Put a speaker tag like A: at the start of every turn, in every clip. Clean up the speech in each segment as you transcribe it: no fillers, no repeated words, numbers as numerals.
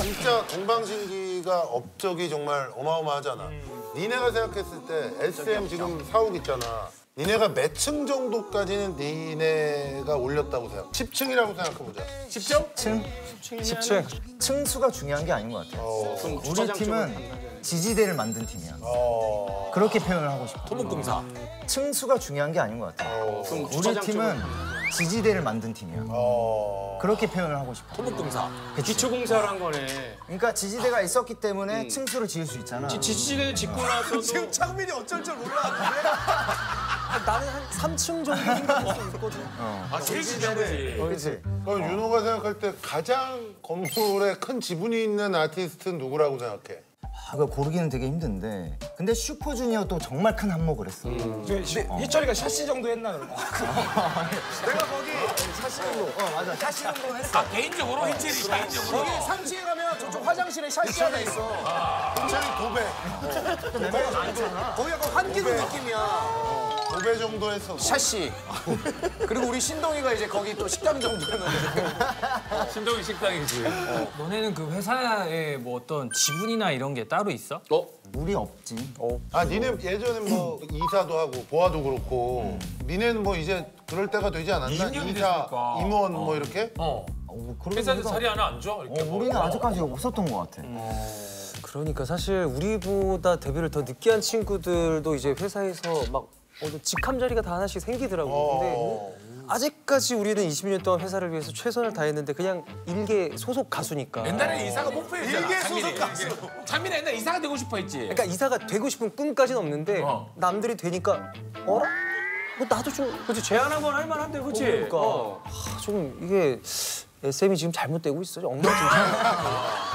A: 진짜 동방신기가 업적이 정말 어마어마하잖아. 니네가 생각했을 때 SM 지금 사옥 있잖아. 니네가 몇 층 정도까지는 니네가 올렸다고 생각? 10층이라고 생각해보자.
B: 10층?
C: 10층. 층수가 중요한 게 아닌 것 같아요. 우리 팀은 지지대를 만든 팀이야. 그렇게 표현을 하고 싶어.
B: 토목공사.
C: 층수가 중요한 게 아닌 것 같아요. 우리 팀은 지지대를 만든 팀이야. 그렇게 표현을 하고 싶어.
B: 토목공사.
D: 기초공사를 한 거네.
C: 그러니까 지지대가 있었기 때문에 층수를 지을 수 있잖아.
D: 지지대를 짓고 나서도
E: 지금 창민이 어쩔 줄 몰라.
C: 나는 한 3층 정도 생각할 수 있거든.
D: 제일 중요한 거지.
C: 그렇지.
A: 그럼 윤호가 생각할 때 가장 건물에 큰 지분이 있는 아티스트는 누구라고 생각해?
C: 그거 고르기는 되게 힘든데. 근데 슈퍼주니어도 정말 큰 한몫을 했어.
E: 희철이가 샤시 정도 했나 그러면? 내가 거기
C: 샤시 정도. 맞아. 샤시 정도 했어.
B: 개인적으로 희철이 개인적으로.
E: 거기 3층에 가면 저쪽 화장실에 샤시 하나 있어.
A: 굉장히 도배.
E: 거기 약간 환기구 느낌이야.
A: 도배 정도 했어.
E: 샤시. 그리고 우리 신동이가 이제 거기 또 식당 정도는.
B: 신동이 식당이지.
D: 너네는 그 회사에 뭐 어떤 지분이나 이런 게 따로 있어?
C: 우리 없지.
A: 아, 니네 예전에 뭐 이사도 하고 보아도 그렇고 니네는 뭐 이제 그럴 때가 되지 않았나?
B: 20년이
A: 이사,
B: 됐으니까.
A: 임원 뭐 이렇게?
B: 회사에서 자리 하나 안 줘? 이렇게
C: 우리는 아직까지 없었던 것 같아.
F: 그러니까 사실 우리보다 데뷔를 더 늦게 한 친구들도 이제 회사에서 막 직함 자리가 다 하나씩 생기더라고요. 근데 아직까지 우리는 20년 동안 회사를 위해서 최선을 다했는데 그냥 일개 소속 가수니까.
B: 옛날에 이사가 목표였잖아.
E: 일개 소속 가수.
B: 장민이 옛날에 이사가 되고 싶어 했지.
F: 그러니까 이사가 되고 싶은 꿈까지는 없는데 남들이 되니까 뭐 나도 좀
B: 그렇지 제안 한번 할 만한데 그렇지.
F: 그러니까 좀 이게 SM이 지금 잘못되고 있어. 엉망진창.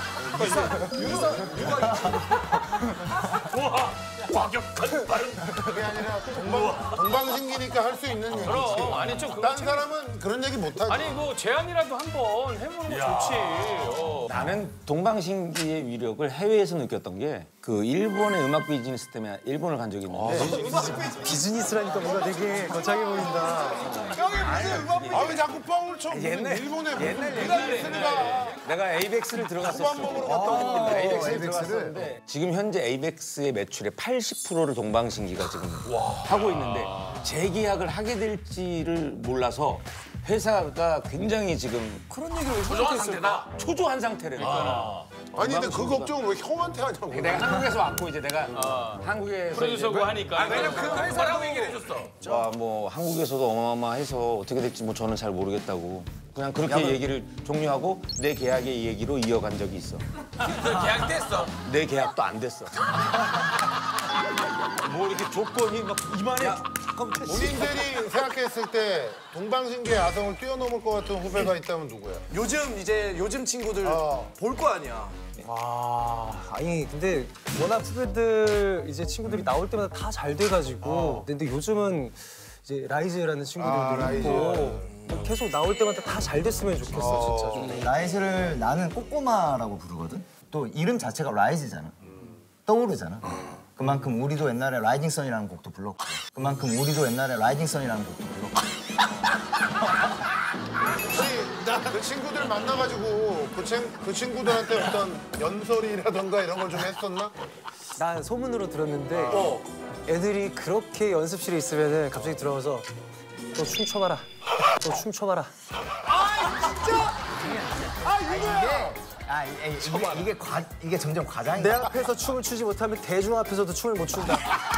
B: 과격한 발음.
A: 그게 아니라 동방신기니까 할 수 있는 얘기지.
D: 그럼 아니 좀
A: 딴 사람은 그런 얘기 못 하지.
D: 아니 뭐 제안이라도 한번 해보는 거 좋지.
G: 나는 동방신기의 위력을 해외에서 느꼈던 게 그 일본의 음악 비즈니스 때문에 일본을 간 적이 있는데
F: 비즈니스라니까 뭔가 되게 거창해 보인다.
A: 아, 왜 자꾸 뻥을 쳐? 일본에 옛날 얘기가
G: 내가 에이벡스를 들어갔었어.
A: 후반 먹으러 갔다 왔는데.
G: 에이벡스를 들어갔었는데 지금 현재 에이벡스의 매출의 80%를 동방신기가 지금 하고 있는데 재계약을 하게 될지를 몰라서 회사가 굉장히 지금
F: 그런 얘기를 왜
B: 조정한 상태다.
G: 초조한 상태라니까.
A: 아니, 근데 그 걱정을 왜 형한테 하냐고.
G: 내가 한국에서 왔고 이제 내가 한국에서
D: 프로듀서고 하니까.
B: 왜냐면 그 회사라고 얘기를 해줬어.
G: 뭐 한국에서도 어마어마해서 어떻게 될지 뭐 저는 잘 모르겠다고 그냥 그렇게 얘기를 종료하고 내 계약의 얘기로 이어간 적이 있어.
B: 그 계약 됐어.
G: 내 계약도 안 됐어. 뭐 이렇게 조건이 막 이만해.
A: 본인들이 생각했을 때 동방신기의 아성을 뛰어넘을 것 같은 후배가 있다면 누구야?
E: 요즘 친구들 볼 거 아니야.
F: 아니 근데 워낙 후배들 이제 친구들이 나올 때마다 다 잘 돼가지고 근데 요즘은 이제 라이즈라는 친구들도 있고 계속 나올 때마다 다 잘 됐으면 좋겠어 진짜 좀.
C: 라이즈를 나는 꼬꼬마라고 부르거든. 또 이름 자체가 라이즈잖아. 떠오르잖아. 그만큼 우리도 옛날에 라이징 선이라는 곡도 불렀고 그만큼 우리도 옛날에 라이징 선이라는 곡도 불렀고
A: 혹시 그 친구들 만나가지고 그 친구들한테 어떤 연설이라던가 이런 걸 좀 했었나?
F: 난 소문으로 들었는데 애들이 그렇게 연습실에 있으면은 갑자기 들어와서 너 춤춰봐라. 너 춤춰봐라.
C: 이게 점점
F: 내
C: 과장이야.
F: 앞에서 춤을 추지 못하면 대중 앞에서도 춤을 못 춘다.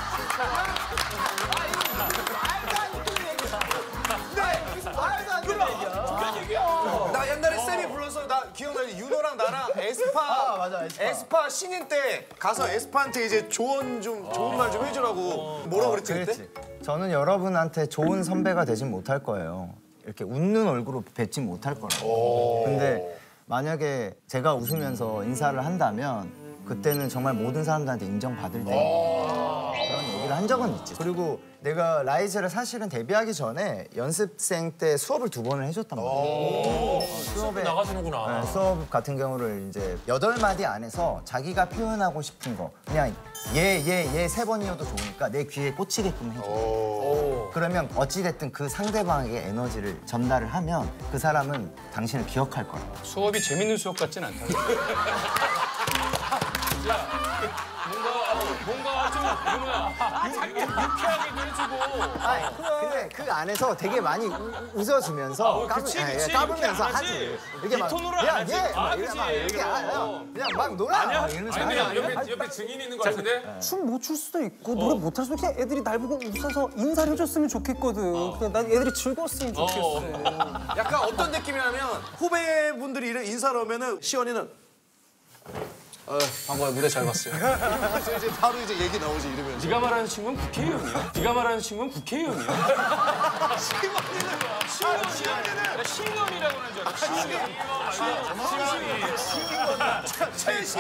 E: 나 옛날에 쌤이 불러서 나 기억나지? 윤호랑 나랑 에스파 에스파 신인 때 가서 에스파한테 이제 좋은 말 좀 해주라고 뭐라고 그랬지 그때?
C: 그렇지. 저는 여러분한테 좋은 선배가 되진 못할 거예요. 이렇게 웃는 얼굴로 뵙진 못할 거라고. 근데 만약에 제가 웃으면서 인사를 한다면 그때는 정말 모든 사람들한테 인정받을 테니까 그런 얘기를 한 적은 있지. 그리고 내가 라이즈를 사실은 데뷔하기 전에 연습생 때 수업을 2번을 해줬단 말이야.
B: 수업에 나가주는구나.
C: 수업 같은 경우를 이제 8마디 안에서 자기가 표현하고 싶은 거 그냥 예 3번이어도 좋으니까 내 귀에 꽂히게끔 해줘. 그러면 어찌됐든 그 상대방에게 에너지를 전달을 하면 그 사람은 당신을 기억할 거야.
B: 수업이 재밌는 수업 같진 않다. 뭔가 좀 유쾌하게 그려주고.
C: 근데 그 안에서 되게 많이 웃어주면서 까부면서 하지. 이렇게 막,
B: 톤으로 안 하지.
C: 이렇게 그냥 막 놀아. 이러면서
B: 옆에 증인이 있는 것 같은데?
F: 춤 못 출 수도 있고 노래 못 할 수도 있고 그냥 애들이 날 보고 웃어서 인사를 해줬으면 좋겠거든. 그냥 난 애들이 즐거웠으면 좋겠어.
E: 약간 어떤 느낌이냐면 후배분들이 이런 인사를 오면은 시원이는 방금 무대 잘 봤어요. 그래서 이제 바로 이제 얘기 나오지 이러면서.
B: 네가 말하는 친구는 국회의원이야. 네가 말하는 친구는 국회의원이야. 시원이는 시원이라고 하는 줄 알아. 최시.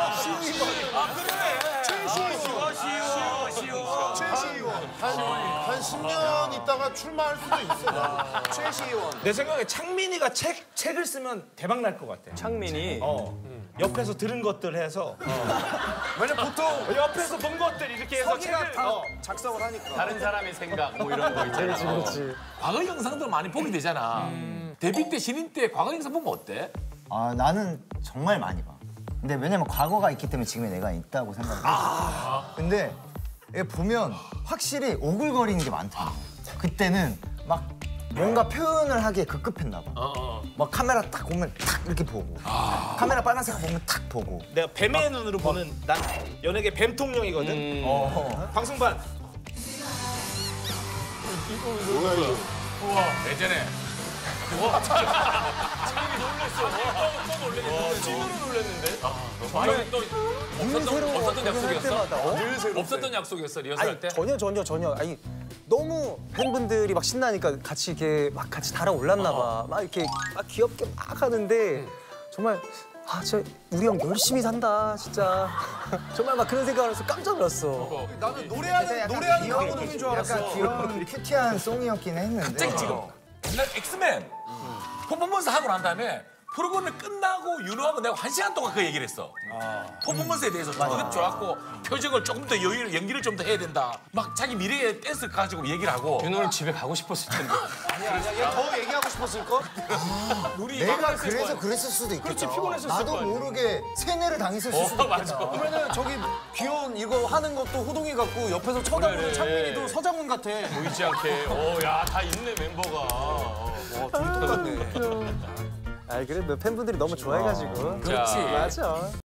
A: 한 10년 있다가 출마할 수도 있어.
E: 최시원.
H: 내 생각에 창민이가 책을 쓰면 대박 날 것 같아.
F: 창민이
H: 옆에서 들은 것들 해서
E: 왜냐면 보통
H: 옆에서 본 것들 이렇게 해서
E: 서기가
H: 책을
E: 다 작성을 하니까.
B: 다른 사람의 생각 뭐 이런 거 있잖아.
F: 그렇지.
B: 과거 영상들 많이 보게 되잖아. 데뷔 때 신인 때 과거 영상 보면 어때?
C: 아, 나는 정말 많이 봐. 근데 왜냐면 과거가 있기 때문에 지금의 내가 있다고 생각해. 근데 이게 보면 확실히 오글거리는 게 많다. 그때는 막 뭔가 표현을 하기에 급급했나 봐. 막 카메라 딱 오면 탁 이렇게 보고, 카메라 빨간색 보면 탁 보고.
H: 내가 뱀의 눈으로 보는 난 연예계 뱀통령이거든. 방송반
A: 뭐야 이거?
B: 예전에. 없었던 약속이었어? 없었던 약속이었어 리허설 할 때?
F: 전혀. 아니 너무 팬분들이 막 신나니까 같이 이렇게 막 같이 달아올랐나 봐. 막 이렇게 막 귀엽게 막 하는데 정말 진짜 우리 형 열심히 산다 진짜. 정말 막 그런 생각을 해서 깜짝 놀랐어.
E: 나는 노래하는 강호동인 줄 알았어.
C: 약간 귀여운 큐티한 송이었긴 했는데.
B: 갑자기 지금 옛날 엑스맨 퍼포먼스 하고 난 다음에 프로그램이 끝나고 윤호하고 내가 1시간 동안 그 얘기를 했어. 퍼포먼스에 대해서 되게 좋았고 표정을 조금 더 연기를 좀 더 해야 된다. 막 자기 미래의 댄스를 가지고 얘기를 하고
D: 윤호는 집에 가고 싶었을 텐데.
E: 아니야. 더 얘기하고 싶었을 걸?
C: 내가 그래서 그랬을 수도 있겠다. 나도 모르게 세뇌를 당했을 수도 있겠다.
E: 그러면은 저기 귀여운 이거 하는 것도 호동이 같고 옆에서 쳐다보는 창민이도 서장훈 같아.
B: 보이지 않게 야 다 있네 멤버가.
E: 둘이 똑같네.
F: 아 그래 너 팬분들이 너무 좋아해가지고.
B: 그렇지.
F: 맞아.